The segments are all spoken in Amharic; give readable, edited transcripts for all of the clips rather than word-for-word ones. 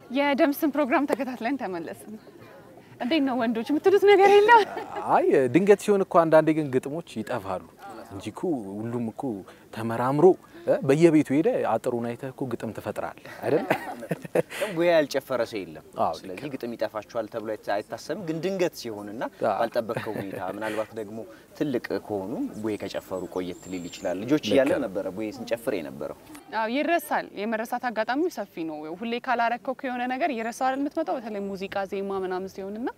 የደምስን ፕሮግራም ተከታትለን ተመለስን እንዴት ነው ወንዶች የምትሉት ነገር የለም አይ ድንገት ሲሆን እኮ አንዳንዴ ግን ግጥሞች ይጠፋሉ እንጂኩ ሁሉም እኮ ተመራምሮ በየቤቱ ሄደ አጥሩን አይተህ እኮ ግጥም ተፈጥራል አይደል ወይ ያልጨፈረ ሰው የለም ስለዚህ ግጥም ይጠፋቸዋል ተብሎ አይታሰብም ግን ድንገት ሲሆንና ባልጠበቀው ሁኔታ ምናልባት ደግሞ ትልቅ ከሆኑ ወይ ከጨፈሩ ቆየት ሊል ይችላል ልጆች ያለ ነበር ወይ ስንጨፍር የነበረው አው ይረሳል የመረሳት አጋጣሚው ሰፊ ነው ሁሌ ካላረከው ከሆነ ነገር ይረሳል የምትመጣው በተለይ ሙዚቃ ዜማ ምናምን ሲሆንና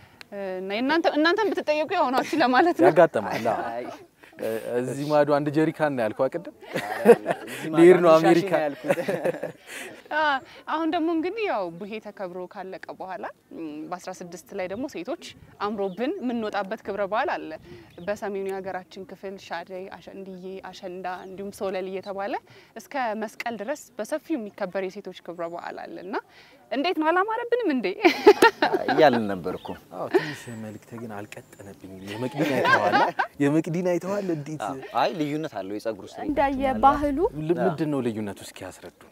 እናንተም ብትጠየቁ ያሆናችሁ ለማለት ነው ያጋጠማል እዚህ ማዶ አንድ ጀሪካን ነው ያልኩ አቀደም ሊር ነው አሜሪካ ያልኩት አሁን ደግሞ እንግዲህ ያው ቡሄ ተከብሮ ካለቀ በኋላ በ16 ላይ ደግሞ ሴቶች አምሮብን ምንወጣበት ክብረ በዓል አለ በሰሜኑ ሀገራችን ክፍል ሻደይ አሸንዲዬ አሸንዳ እንዲሁም ሶለል እየተባለ እስከ መስቀል ድረስ በሰፊው የሚከበር የሴቶች ክብረ በዓል አለና እንዴት ነው አላማረብንም እንዴ ያልን ነበርኩ አዎ ትንሽ መልክተ ግን አልቀጠነብኝ የመቅዲና አይተዋል እንዴት አይ ልዩነት አለው የጸጉሩ ስሪ እንዳየ ባህሉ ምንድነው ልዩነቱ እስኪ ያስረዱን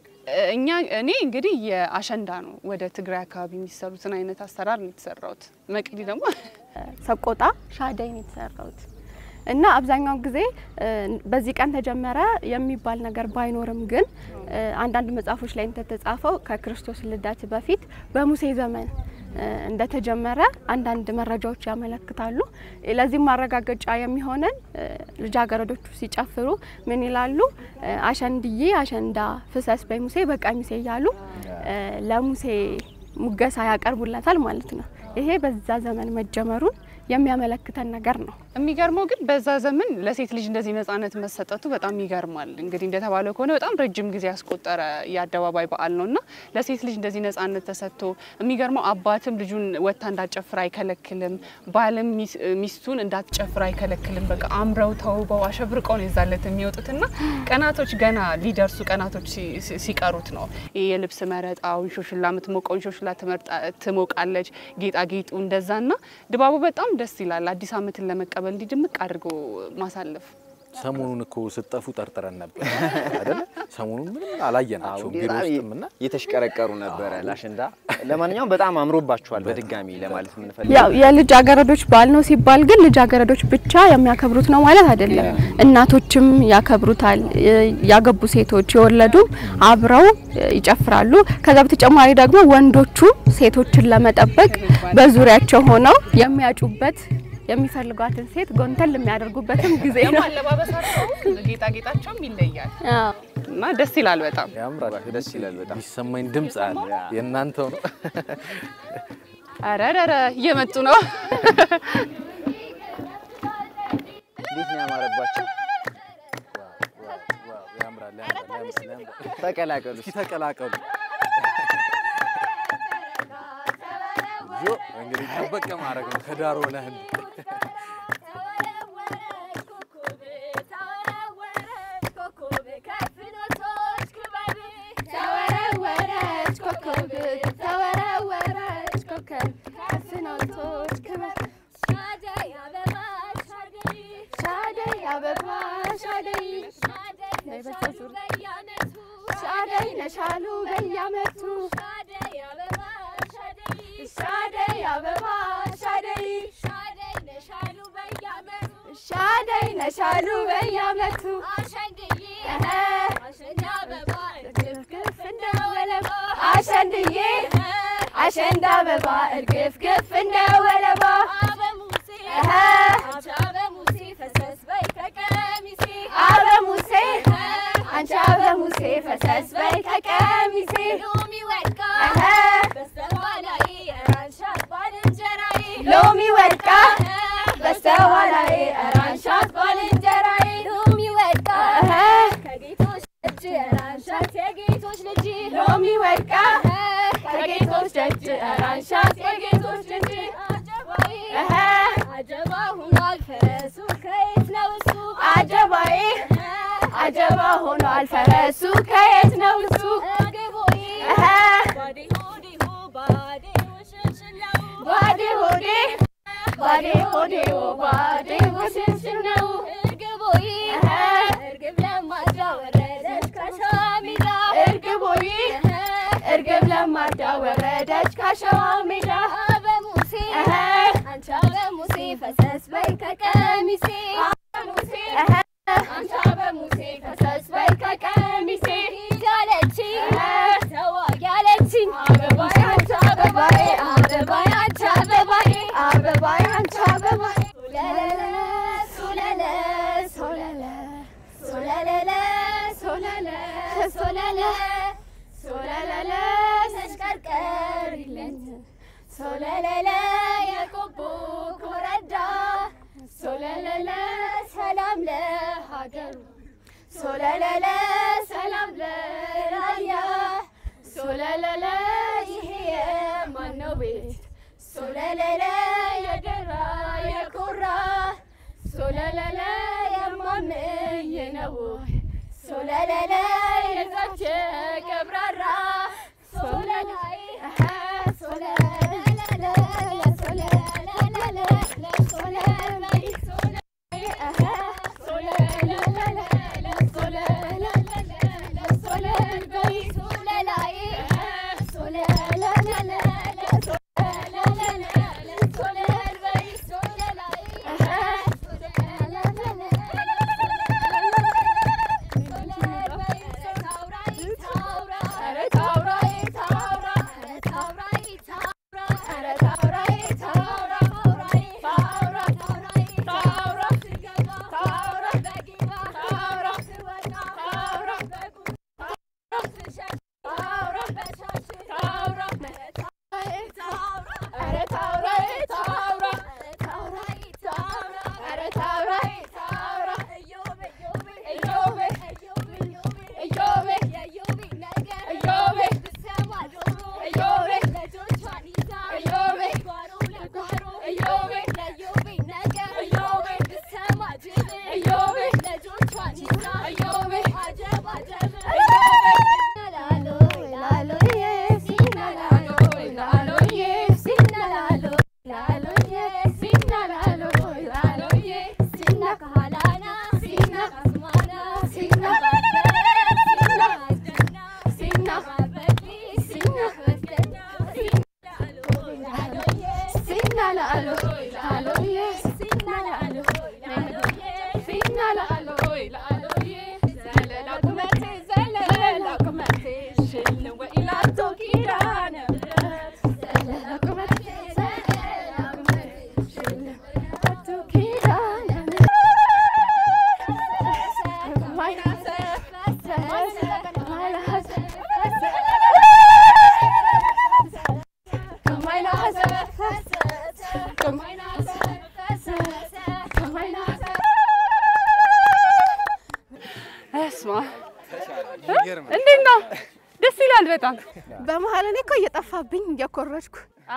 እኔ እንግዲህ የአሸንዳ ነው ወደ ትግራይ አካባቢ የሚሰሩትን አይነት አሰራር ነው የተሰራውት መቅዲ ደግሞ ሰቆጣ ሻደይ ነው የተሰራውት እና አብዛኛው ጊዜ በዚህ ቀን ተጀመረ የሚባል ነገር ባይኖርም ግን አንዳንድ መጽሐፎች ላይ ተተጻፈው ከክርስቶስ ልደት በፊት በሙሴ ዘመን እንደተጀመረ አንዳንድ መረጃዎች ያመለክታሉ ለዚህ ማረጋገጫ የሚሆነን ልጃገረዶቹ ሲጨፍሩ ምን ይላሉ አሸንድዬ አሸንዳ ፍሰስ በሙሴ በቀሚሴ ይያሉ ለሙሴ ሙገሳ ያቀርቡላታል ማለት ነው ይሄ በዛ ዘመን መጀመሩን የሚያመለክተን ነገር ነው የሚገርመው ግን በዛ ዘመን ለሴት ልጅ እንደዚህ ነፃነት መሰጠቱ በጣም ይገርማል እንግዲህ እንደተባለው ከሆነ በጣም ረጅም ጊዜ ያስቆጠረ ያደባባይ በዓል ነውና ለሴት ልጅ እንደዚህ ነፃነት ተሰጥቶ የሚገርመው አባትም ልጁን ወጣ እንዳጨፍር አይከለክልም ባለም ሚስቱን እንዳትጨፍር አይከለክልም በቃ አምረው ተውበው አሸብርቀው ነው ይዛለት የሚወጡትና ቀናቶች ገና ሊደርሱ ቀናቶች ሲቀሩት ነው የልብስ መረጣው ሾሽላ ምትሞቀው ሾሽላ ትሞቃለች ጌጣጌጡ እንደዛና ድባቡ በጣም ደስ ይላል አዲስ አመትን ለመቀበል እንዲድምቅ አድርጎ ማሳለፍ ሰሞኑን እኮ ስጠፉ ጠርጥረን ነበር አይደል ሰሞኑን ምንም አላየናቸው ቢሮ ውስጥምና የተሽቀረቀሩ ነበር ላሽንዳ ለማንኛውም በጣም አምሮባቸዋል በድጋሚ ለማለት ምን ፈልገው ያው የልጅ አገረዶች ባል ነው ሲባል ግን ልጅ አገረዶች ብቻ የሚያከብሩት ነው ማለት አይደለም እናቶችም ያከብሩታል ያገቡ ሴቶች የወለዱ አብረው ይጨፍራሉ ከዛ በተጨማሪ ደግሞ ወንዶቹ ሴቶችን ለመጠበቅ በዙሪያቸው ሆነው የሚያጩበት የሚፈልጓትን ሴት ጎንተል የሚያደርጉበትም ጊዜ ነው አለባበሳቸው ጌጣጌጣቸውም ይለያል እና ደስ ይላል በጣም ያምራል ደስ ይላል በጣም ይሰማኝ ድምጽ አለ የናንተው ነው አረረረ እየመጡ ነው እንዴት ነው ያማረባቸው ያምራል ተቀላቀሉ ተቀላቀሉ ጆ እንግዲህ ተበቀ ማረግ ነው ከዳር ሆነህ ነሻሉ በያመቱ ሻደይ አበባ ሻደይ ነሻሉ በያመቱ ሻደይ ነሻሉ በያመቱ አሸንድዬ አሸንዳ አበባ እርግፍ እንደወለባ አሸንድዬ አሸንዳ አበባ እርግፍ እንደወለባ አበሙሴ አበሙሴ ፈሰስ በይ ከቀሚሴ አበሙሴ አንቺ አበሙሴ ፈሰስ በይ ከቀሚሴ ሎሚ ወድቃ በስተኋላዬ አራንሻት ባልንጀራዬ ሎሚ ወድቃ በስተኋላዬ አራንሻት ባልንጀራዬ ሎሚ ወድቃ ከጌቶች ደጅ አራንሻት የጌቶች ልጅ ሎሚ ወድቃ ከጌቶች ደጅ አራንሻት የጌቶች ልጅ አጀባዬ አጀባ ሆኗል ፈረሱ ከየት ነው እሱ አጀባዬ አጀባ ሆኗል ፈረሱ ከየት ነው እሱ ግቦዬ ባዴ ሆዴ ባዴ ወሽንሽናው ባዴ ሆዴ ባዴ ወሽንሽናው ግቦዬ እርግብ ለማዳ ወረደች ከሻሚዳ እርግቦዬ እርግብ ለማዳ ወርዳ ወረደች ካሸዋው ሜዳ በሙሴ አንቺ በሙሴ ፈሰስ በይ ከቀሚሴ በሙሴ አንቺ በሙሴ ፈሰስ በይ ከቀሚሴ ያለች ተዋጊ ያለችኝ አበባዬ አንቺ አበባዬ አበባዬ አንቺ አበባዬ አበባዬ አንቺ አበባዬ ሶለለ ሶለለ ሶለለ ሶለለ ሶለለ ሶለለ ተሽከርከሪልኝ ሶለለ የቆቦ ኮረዳ ሶለለ ሰላም ለሀገሩ ሶለለ ሰላም ለራያ ሶለለ ይሄ የማነው ቤት ሶለለ የደራ የኮራ ሶለለ የማምዬ ነው ሶለለ የዛች ቀብራራ ሶለላይ ሶለለ ሶለለ ሶለላይ እንዴት ነው? ደስ ይላል በጣም። በመሀል እኔ እኮ እየጠፋብኝ እየኮረጅኩ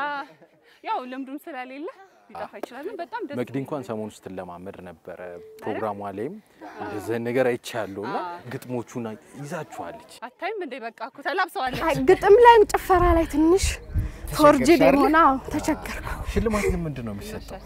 ያው ልምዱም ስለሌለ ሊጠፋ ይችላል። በጣም ደስ መቅዲ እንኳን ሰሞኑን ስትለማመድ ነበረ ፕሮግራሟ ላይም እንደዚህ ነገር አይቻለውና ግጥሞቹን ይዛችኋለች። አታይም እንዴ? በቃ እኮ ተላብሰዋለች። ግጥም ላይ ጭፈራ ላይ ትንሽ ፎርጅ ደሞና ተቸገርኩ። ሽልማት ግን ምንድነው የሚሰጠው?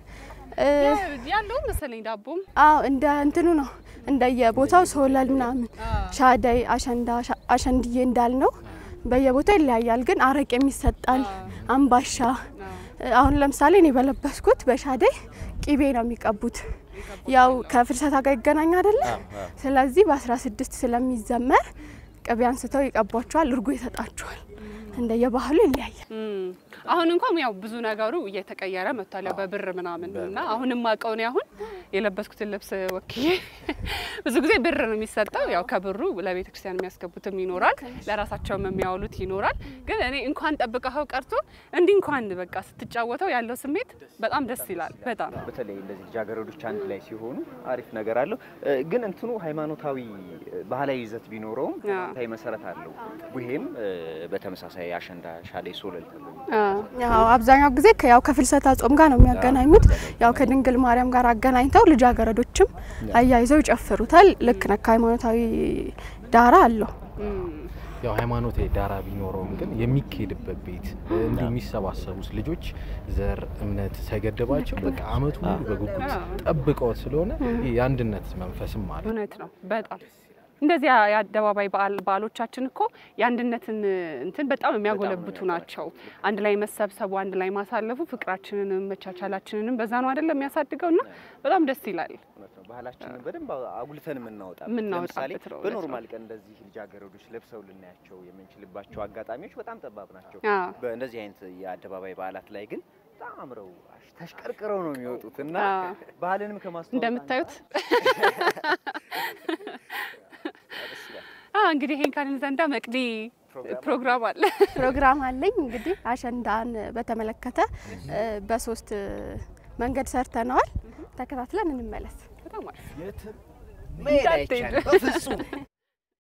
ያለው መሰለኝ ዳቦም እንደ እንትኑ ነው እንደየቦታው ሶለል ምናምን ሻዳይ አሸንዳ አሸንድዬ እንዳልነው በየቦታው ይለያያል። ግን አረቅ የሚሰጣል አምባሻ አሁን ለምሳሌ እኔ በለበስኩት በሻዳይ ቂቤ ነው የሚቀቡት። ያው ከፍልሰታ ጋር ይገናኝ አይደለ? ስለዚህ በ16 ስለሚዘመር ቅቤ አንስተው ይቀቧቸዋል፣ እርጎ ይሰጣቸዋል። እንደየባህሉ ይለያያል። አሁን እንኳን ያው ብዙ ነገሩ እየተቀየረ መጥቷል በብር ምናምንና አሁንም ማቀው ነው አሁን የለበስኩትን ልብስ ወክዬ ብዙ ጊዜ ብር ነው የሚሰጠው። ያው ከብሩ ለቤተ ክርስቲያን የሚያስገቡትም ይኖራል፣ ለራሳቸውም የሚያውሉት ይኖራል። ግን እኔ እንኳን ጠብቀው ቀርቶ እንዲህ እንኳን በቃ ስትጫወተው ያለው ስሜት በጣም ደስ ይላል። በጣም በተለይ እንደዚህ ጃገረዶች አንድ ላይ ሲሆኑ አሪፍ ነገር አለው። ግን እንትኑ ሃይማኖታዊ ባህላዊ ይዘት ቢኖረውም ታይ መሰረት አለው። ይሄም በተመሳሳይ አሸንዳ ሻዳይ ሶለል ተብሎ ያው አብዛኛው ጊዜ ያው ከፍልሰታ ጾም ጋር ነው የሚያገናኙት። ያው ከድንግል ማርያም ጋር አገናኝተው ልጃገረዶችም አያይዘው ይጨፍሩታል። ልክ ነው፣ ሃይማኖታዊ ዳራ አለው። ያው ሃይማኖታዊ ዳራ ቢኖረውም ግን የሚከድበት ቤት እንዲህ የሚሰባሰቡት ልጆች ዘር እምነት ሳይገደባቸው በቃ አመቱ ሙሉ በጉጉት ጠብቀው ስለሆነ የአንድነት መንፈስም አለ። እውነት ነው በጣም እንደዚህ የአደባባይ በዓሎቻችን እኮ የአንድነትን እንትን በጣም የሚያጎለብቱ ናቸው። አንድ ላይ መሰብሰቡ፣ አንድ ላይ ማሳለፉ ፍቅራችንንም መቻቻላችንንም በዛ ነው አይደለም የሚያሳድገውና በጣም ደስ ይላል። ባህላችንን በደንብ አጉልተን የምናወጣበት ለምሳሌ በኖርማል ቀን እንደዚህ ልጃገረዶች ለብሰው ልናያቸው የምንችልባቸው አጋጣሚዎች በጣም ጠባብ ናቸው። በእንደዚህ አይነት የአደባባይ በዓላት ላይ ግን በጣም አምረው ተሽቀርቅረው ነው የሚወጡትና ባህልንም ከማስተዋወቅ እንደምታዩት እንግዲህ ይሄን ካልን ዘንዳ መቅዲ ፕሮግራም አለኝ። እንግዲህ አሸንዳን በተመለከተ በሶስት መንገድ ሰርተናል። ተከታትለን እንመለስ። በጣም አሪፍ የትም መሄድ አይቻልም በፍጹም